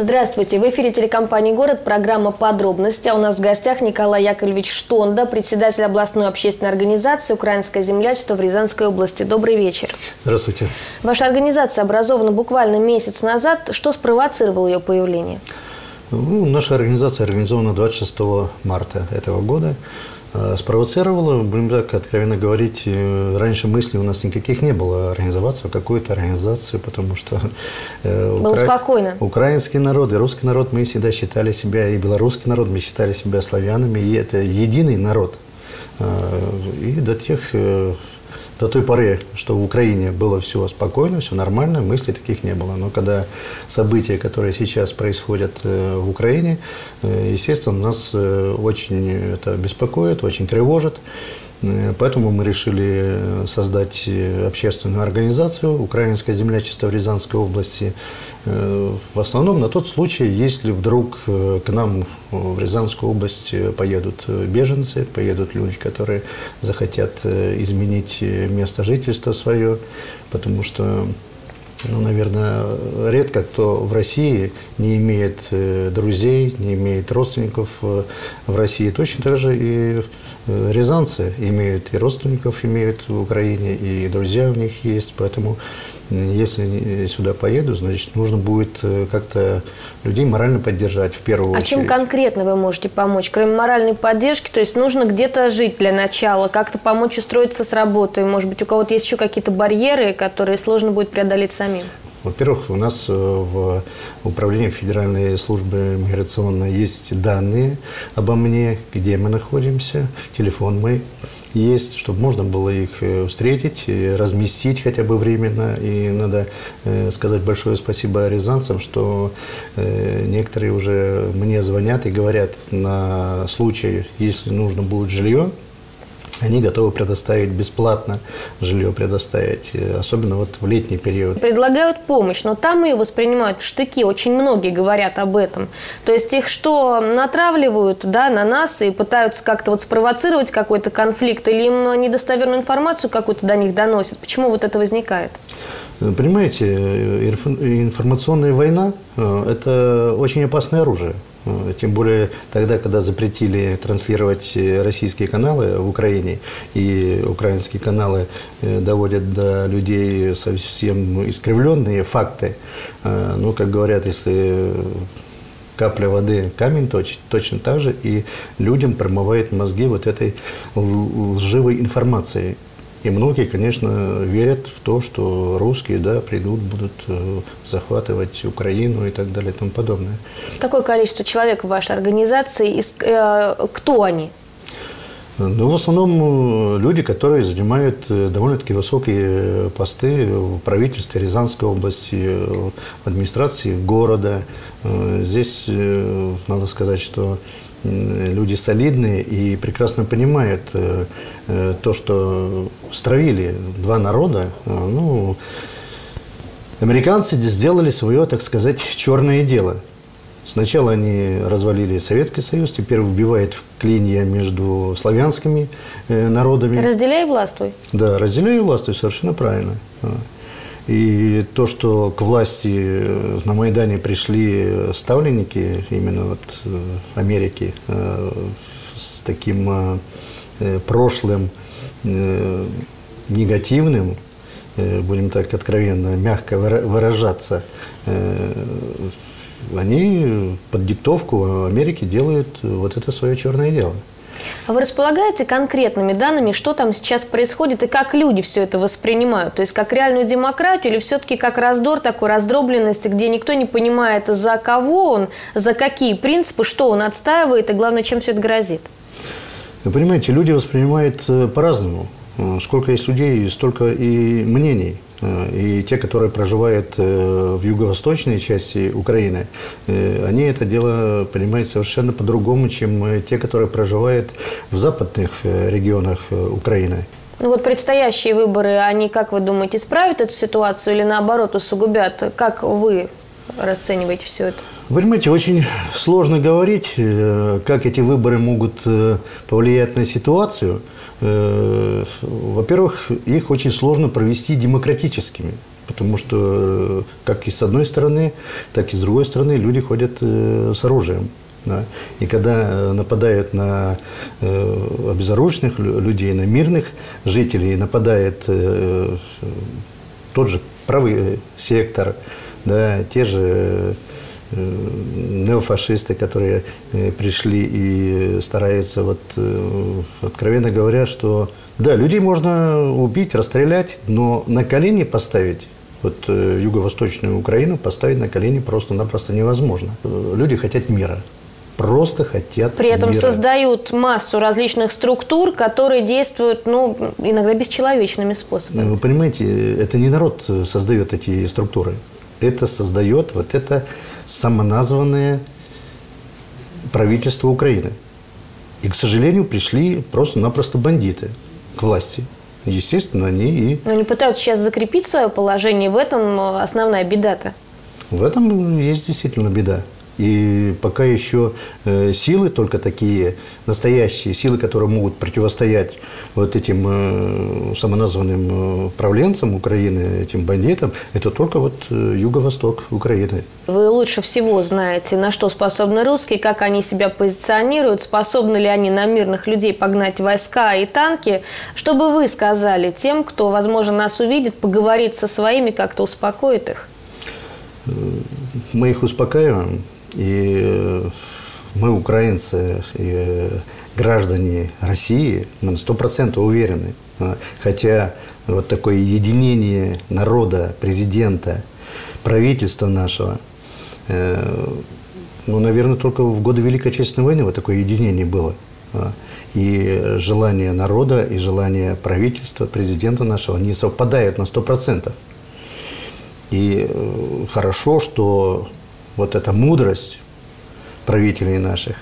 Здравствуйте. В эфире телекомпании «Город», программа «Подробности». А у нас в гостях Николай Яковлевич Штонда, председатель областной общественной организации «Украинское землячество» в Рязанской области. Добрый вечер. Здравствуйте. Ваша организация образована буквально месяц назад. Что спровоцировало ее появление? Наша организация организована 26 марта этого года. Спровоцировала, будем так откровенно говорить, раньше мыслей у нас никаких не было организоваться в какую-то организацию, потому что было спокойно. Украинский народ и русский народ, мы всегда считали себя, и белорусский народ, мы считали себя славянами, и это единый народ. И до той поры, что в Украине было все спокойно, все нормально, мыслей таких не было. Но когда события, которые сейчас происходят в Украине, естественно, нас очень это беспокоит, очень тревожит. Поэтому мы решили создать общественную организацию «Украинское землячество» в Рязанской области. В основном на тот случай, если вдруг к нам в Рязанскую область поедут беженцы, поедут люди, которые захотят изменить место жительства свое, потому что, наверное, редко кто в России не имеет друзей, не имеет родственников в России. Точно так же и рязанцы имеют и родственников имеют в Украине, и друзья у них есть. Поэтому, если сюда поеду, значит, нужно будет как-то людей морально поддержать в первую очередь. А чем конкретно вы можете помочь? Кроме моральной поддержки, то есть нужно где-то жить для начала, как-то помочь устроиться с работой? Может быть, у кого-то есть еще какие-то барьеры, которые сложно будет преодолеть самим? Во-первых, у нас в управлении Федеральной службы миграционной есть данные обо мне, где мы находимся, телефон мой есть, чтобы можно было их встретить, разместить хотя бы временно. И надо сказать большое спасибо рязанцам, что некоторые уже мне звонят и говорят на случай, если нужно будет жилье, они готовы предоставить бесплатно жилье, предоставить, особенно вот в летний период. Предлагают помощь, но там ее воспринимают в штыки, очень многие говорят об этом. То есть их что, натравливают, да, на нас и пытаются как-то вот спровоцировать какой-то конфликт, или им недостоверную информацию какую-то до них доносят? Почему вот это возникает? Понимаете, информационная война – это очень опасное оружие. Тем более тогда, когда запретили транслировать российские каналы в Украине, и украинские каналы доводят до людей совсем искривленные факты. Ну, как говорят, если капля воды камень точит, точно так же и людям промывает мозги вот этой лживой информацией. И многие, конечно, верят в то, что русские, да, придут, будут захватывать Украину и так далее и тому подобное. Какое количество человек в вашей организации? Кто они? Ну, в основном люди, которые занимают довольно-таки высокие посты в правительстве Рязанской области, в администрации города. Здесь надо сказать, что люди солидные и прекрасно понимают то, что стравили два народа. Ну, американцы сделали свое, так сказать, черное дело. Сначала они развалили Советский Союз, теперь вбивают клинья между славянскими народами. Разделяй и властвуй. Да, разделяй и властвуй, совершенно правильно. И то, что к власти на Майдане пришли ставленники именно вот Америки с таким прошлым негативным, будем так откровенно, мягко выражаться, они под диктовку Америки делают вот это свое черное дело. А вы располагаете конкретными данными, что там сейчас происходит и как люди все это воспринимают? То есть как реальную демократию или все-таки как раздор, такой раздробленности, где никто не понимает, за кого он, за какие принципы, что он отстаивает и, главное, чем все это грозит? Вы понимаете, люди воспринимают по-разному. Сколько есть людей, столько и мнений. И те, которые проживают в юго-восточной части Украины, они это дело понимают совершенно по-другому, чем те, которые проживают в западных регионах Украины. Ну вот предстоящие выборы, они, как вы думаете, исправят эту ситуацию или наоборот усугубят? Как вы расцениваете все это? Вы понимаете, очень сложно говорить, как эти выборы могут повлиять на ситуацию. Во-первых, их очень сложно провести демократическими. Потому что как и с одной стороны, так и с другой стороны люди ходят с оружием. Да. И когда нападают на обезоруженных людей, на мирных жителей, нападает тот же правый сектор, да, те же неофашисты, которые пришли и стараются, вот, откровенно говоря, что да, людей можно убить, расстрелять, но на колени поставить, вот юго-восточную Украину поставить на колени просто-напросто невозможно. Люди хотят мира. Просто хотят При этом мира. создают массу различных структур, которые действуют, ну, иногда бесчеловечными способами. Вы понимаете, это не народ создает эти структуры. Это создает вот это самоназванное правительство Украины. И, к сожалению, пришли просто-напросто бандиты к власти. Естественно, они и... Но они пытаются сейчас закрепить свое положение, в этом основная беда-то. В этом есть действительно беда. И пока еще силы только такие, настоящие силы, которые могут противостоять вот этим самоназванным правленцам Украины, этим бандитам, это только вот юго-восток Украины. Вы лучше всего знаете, на что способны русские, как они себя позиционируют, способны ли они на мирных людей погнать войска и танки. Что бы вы сказали тем, кто, возможно, нас увидит, поговорит со своими, как-то успокоит их? Мы их успокаиваем. И мы, украинцы, и граждане России, мы на 100% уверены. Хотя вот такое единение народа, президента, правительства нашего, ну, наверное, только в годы Великой Отечественной войны вот такое единение было. И желание народа, и желание правительства, президента нашего не совпадают на 100%. И хорошо, что вот эта мудрость правителей наших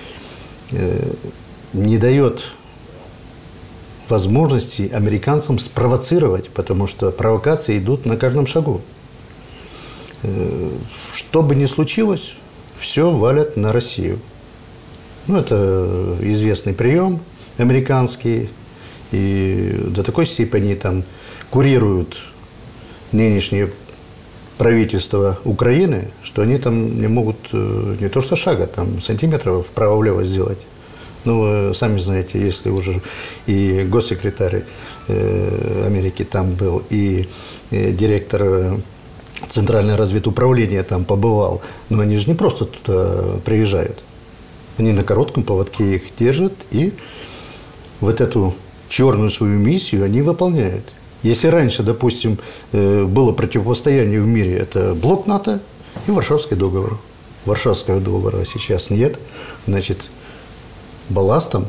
не дает возможности американцам спровоцировать, потому что провокации идут на каждом шагу. Что бы ни случилось, все валят на Россию. Ну, это известный прием американский, и до такой степени там курируют нынешние правительства Украины, что они там не могут не то что шага, там сантиметров вправо-влево сделать. Ну, вы сами знаете, если уже и госсекретарь Америки там был, и директор Центрального разведуправления там побывал, но они же не просто туда приезжают. Они на коротком поводке их держат, и вот эту черную свою миссию они выполняют. Если раньше, допустим, было противостояние в мире, это блок НАТО и Варшавский договор. Варшавского договора сейчас нет. Значит, балансом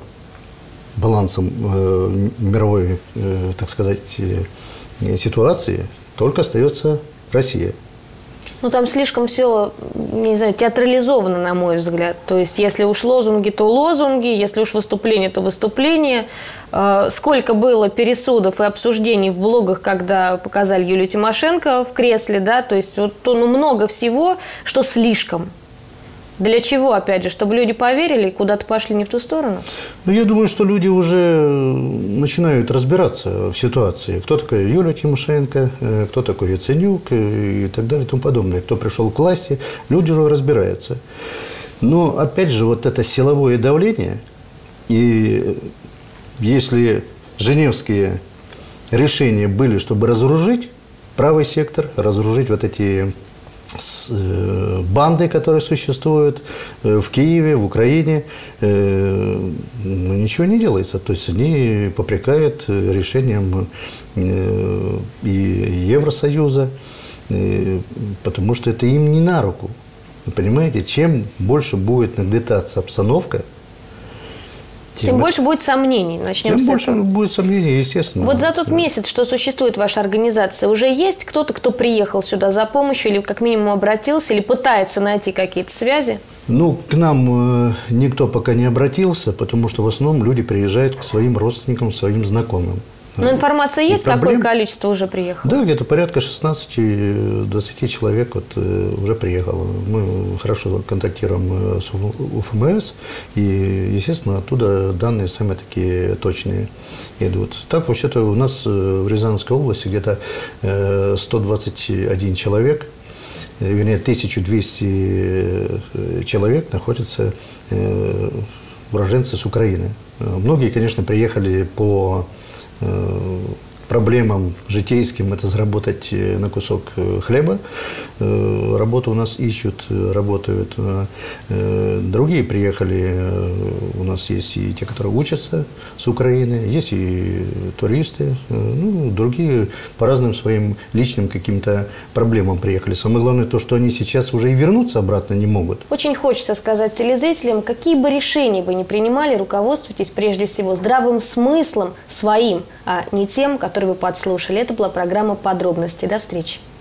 мировой, так сказать, ситуации только остается Россия. Ну, там слишком все, не знаю, театрализовано, на мой взгляд. То есть, если уж лозунги, то лозунги, если уж выступление, то выступление. Сколько было пересудов и обсуждений в блогах, когда показали Юлию Тимошенко в кресле, да, то есть, вот, ну, много всего, что слишком. Для чего, опять же, чтобы люди поверили и куда-то пошли не в ту сторону? Ну, я думаю, что люди уже начинают разбираться в ситуации. Кто такая Юлия Тимошенко, кто такой Яценюк и так далее и тому подобное. Кто пришел к власти, люди уже разбираются. Но, опять же, вот это силовое давление, и если женевские решения были, чтобы разоружить правый сектор, разоружить вот эти банды, которые существуют в Киеве, в Украине, ничего не делается. То есть они попрекают решением и Евросоюза, потому что это им не на руку. Вы понимаете, чем больше будет нагнетаться обстановка, тем больше будет сомнений. Начнем тем с больше этого. будет сомнений, естественно. Вот за тот месяц, что существует ваша организация, уже есть кто-то, кто приехал сюда за помощью или как минимум обратился, или пытается найти какие-то связи? Ну, к нам никто пока не обратился, потому что в основном люди приезжают к своим родственникам, своим знакомым. Но информация есть, какое количество уже приехало? Да, где-то порядка 16-20 человек уже приехало. Мы хорошо контактируем с УФМС, и, естественно, оттуда данные сами такие точные идут. Так, вообще-то, у нас в Рязанской области где-то 121 человек, вернее, 1200 человек находятся уроженцы с Украины. Многие, конечно, приехали по проблемам житейским, это заработать на кусок хлеба. Работу у нас ищут, работают. Другие приехали, у нас есть и те, которые учатся с Украины, есть и туристы, другие по разным своим личным каким-то проблемам приехали. Самое главное то, что они сейчас уже и вернуться обратно не могут. Очень хочется сказать телезрителям, какие бы решения вы ни принимали, руководствуйтесь прежде всего здравым смыслом своим, а не тем, который вы подслушали. Это была программа «Подробности». До встречи.